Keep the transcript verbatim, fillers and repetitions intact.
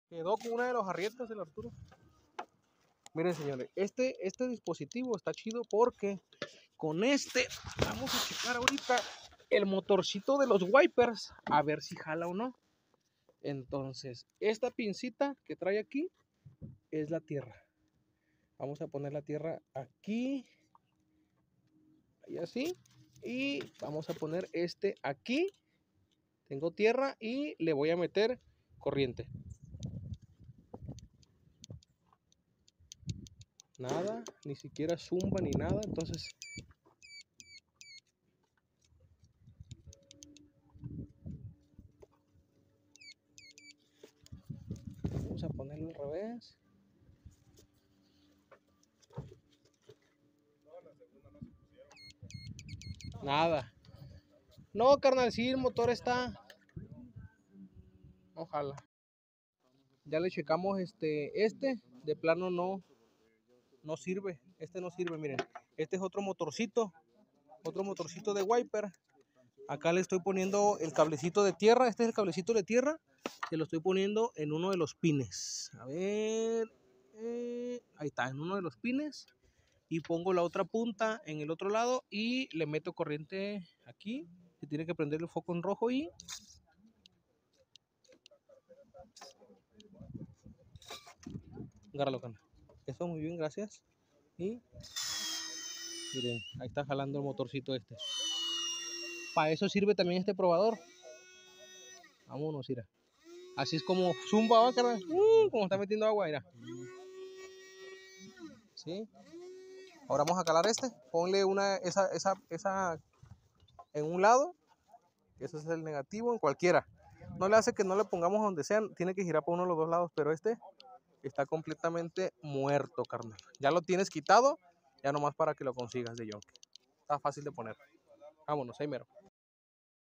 Quedó con una de los arrietes el Arturo. Miren, señores, este, este dispositivo está chido porque con este vamos a checar ahorita el motorcito de los wipers a ver si jala o no. Entonces, esta pincita que trae aquí es la tierra. Vamos a poner la tierra aquí y así. Y vamos a poner este aquí. Tengo tierra y le voy a meter corriente. Nada, ni siquiera zumba ni nada. Entonces, vamos a ponerlo al revés. Nada. No, carnal, sí, el motor está. Ojalá. Ya le checamos este. Este, de plano no. No sirve. Este no sirve, miren. Este es otro motorcito. Otro motorcito de wiper. Acá le estoy poniendo el cablecito de tierra. Este es el cablecito de tierra. Se lo estoy poniendo en uno de los pines. A ver. Eh, ahí está, en uno de los pines. Y pongo la otra punta en el otro lado. Y le meto corriente aquí. Se tiene que prender el foco en rojo y... agárralo, cana. Eso, muy bien, gracias. Y... miren, ahí está jalando el motorcito este. Para eso sirve también este probador. Vámonos, mira. Así es como zumba, ¿va, carnal? Uh, como está metiendo agua, mira. ¿Sí? Ahora vamos a calar este. Ponle una, esa, esa, esa en un lado. Ese es el negativo, en cualquiera. No le hace que no le pongamos donde sea. Tiene que girar por uno de los dos lados. Pero este está completamente muerto, carnal. Ya lo tienes quitado. Ya nomás para que lo consigas de Yonke. Está fácil de poner. Vámonos, ahí mero.